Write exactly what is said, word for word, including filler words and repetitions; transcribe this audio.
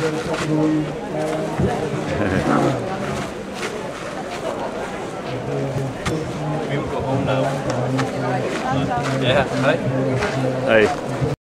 Miếng của hôm nào. Vậy hả? Đấy. Đây.